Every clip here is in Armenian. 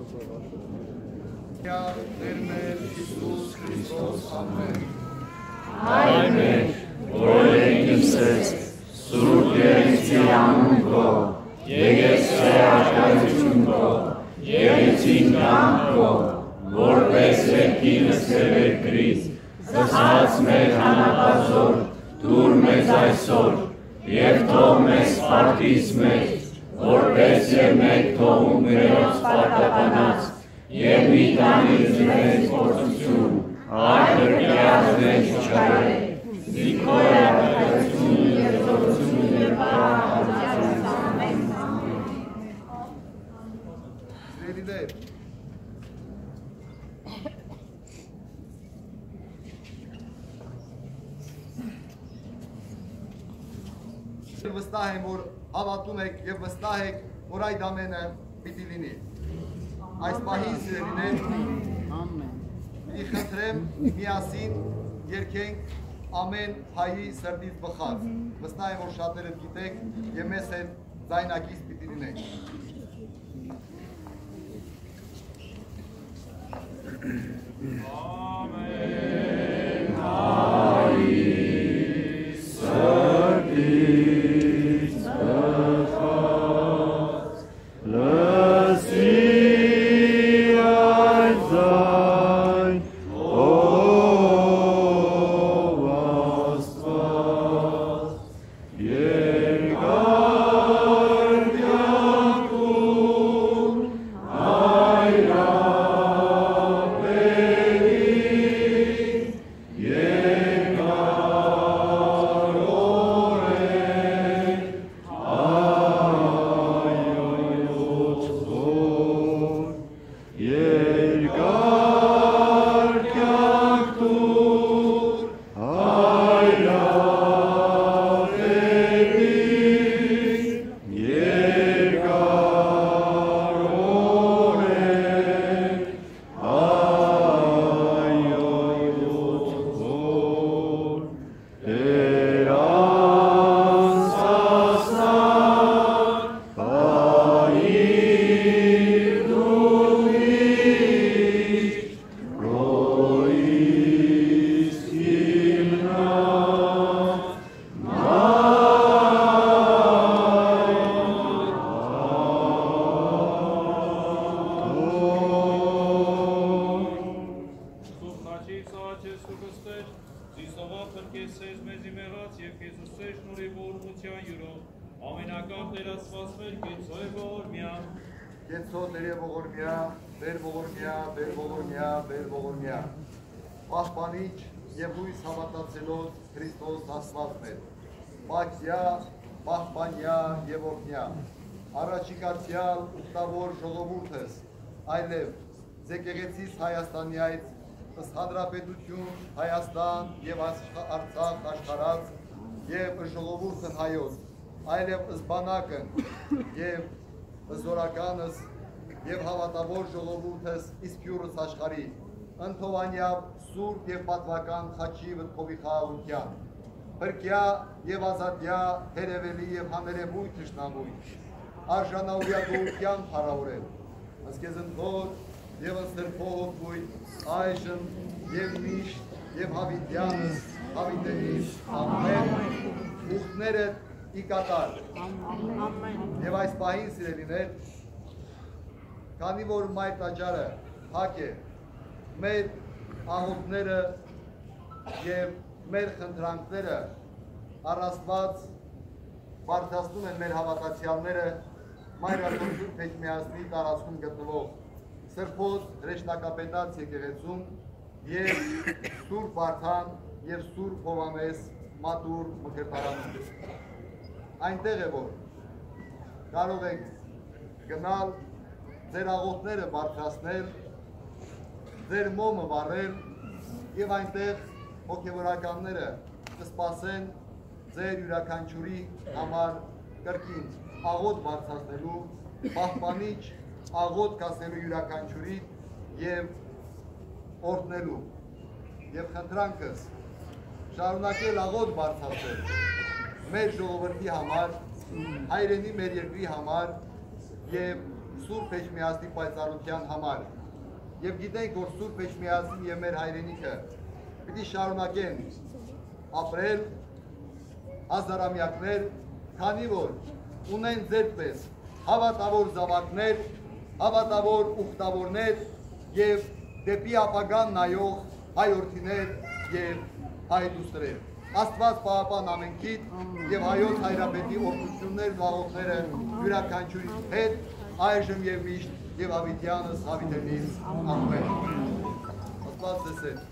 Տեր մեր Հիսուս Քրիստոս ամեն։ Հայր մեր, որ եկես Սուրբ Երեցի անուն քո, եկես աշխարհություն քո, եկեցին կամ քո, որպես երկինս քրիս, զսած մեր հանապազոր, դուր մեզ այսօր, եւ թող մեզ սպարտիս մեջ, որպես եւ մեկ թողում մերոց պարտականած, եւ մի տանից մեզ փորձություն, այլ գրկյաց մեջ չարե, զիքոր արտակություն եւ զորություն եւ պահանջություն ամեն։ Սիրելիներ, վստահ եմ, որ հավատում եք եւ վստահ եք, որ այդ ամենը պիտի լինի։ Այս պահին սիրելիներ, մի խնդրեմ միասին երգենք ամեն հայի սրտից բխած։ Վստահ եմ, որ շատերը գիտեք եւ մեզ հետ ձայնակից պիտի լինենք։ Ամեն հայի սրտից բխած, լսի այդ ձայն, ով Աստված, երկար կյանքում հայրապետի, երկար օրեր, այոյոց հոր, երկար կյանք տուր, հայրապետի, երկար օրեր, այոյոց հոր, Տեր անցասնակ, պահիր դու միշտ, գոյիս հիմնա, Սուրբ Խաչիկ Սաղաչես Սուրբստեր, Զիսովա փրկեսես մեզի մեղած և Քեզուսե շնորհի ողորմության յուրով, ամենակամ Տեր Աստված մեր կեցոյ ողորմյա, Կեցո Տեր ողորմյա, Տեր ողորմյա, Տեր ողորմյա, Տեր ողորմյա։ Պահպանիչ եւ լույս հավատացելով Քրիստոս Աստված մեր։ Պակյա, պահպանյա եւ օրհնյա։ Առաջիկացյալ ուխտավոր ժողովուրդս, այլև Ձեկեղեցիս Հայաստանի այդ ըստ Հանրապետություն Հայաստան եւ Արցախ աշխարհած եւ ժողովուրդն հայոց, այլև ըստ բանակն եւ զորականս եւ հավատավոր ժողովուրդս իսկյուրս աշխարհի ընթովանյավ սուրբ եւ պատվական խաչի վտքովի խաղաղության բրկյա եւ ազատյա հերևելի եւ հաներևույթ թշնամույթ արժանաուրյակության փառավորել ասկեզն թոր եւ սրբով գույն այժմ եւ միշտ եւ հավիտյանս հավիտենիս ամեն ուխտները ի կատար եւ այս պահին սիրելիներ քանի որ մայր տաճարը փակ է մեր աղոթները եւ մեր խնդրանքները առաստված բարձրացնում են մեր հավատացյալները մայրաքաղաքի Փեչմիածնի տարածքում գտնվող Սրբոց Հրեշտակապետաց եկեղեցում եւ Սուրբ Վարդան եւ Սուրբ Հովհաննես մատուր մկրտարանում այնտեղ է որ կարող եք գնալ ձեր աղոթները բարձրացնել ձեր մոմը վառել եւ այնտեղ հոգեվորականները կսպասեն ձեր յուրաքանչյուրի համար կրկին աղոթ բարձրացնելու պահպանիչ աղոթ կասելու յուրաքանչյուրի եւ օրհնելու եւ խնդրանքս շարունակել աղոթ բարձրացնել մեր ժողովրդի համար հայրենի մեր երկրի համար եւ Սուրբ Էջմիածնի պայծառության համար։ Եվ գիտենք, որ Սուրբ Էջմիածնին եւ մեր հայրենիքը պիտի շարունակեն ապրել հազարամյակներ, քանի որ ունեն ձերպես հավատավոր զավակներ, հավատավոր ուխտավորներ եւ դեպի ապագան նայող հայորդիներ եւ հայդուստներ։ Աստված պահապան ամենքիդ եւ հայոց հայրապետի օրհնություններն ու աղոթները յուրաքանչյուրի հետ այժմ եւ միշտ եւ հավիտյանս հավիտենից ամեն։ Աստված ձեզ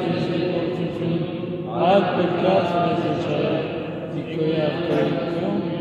Ad per caso necessario di cui ha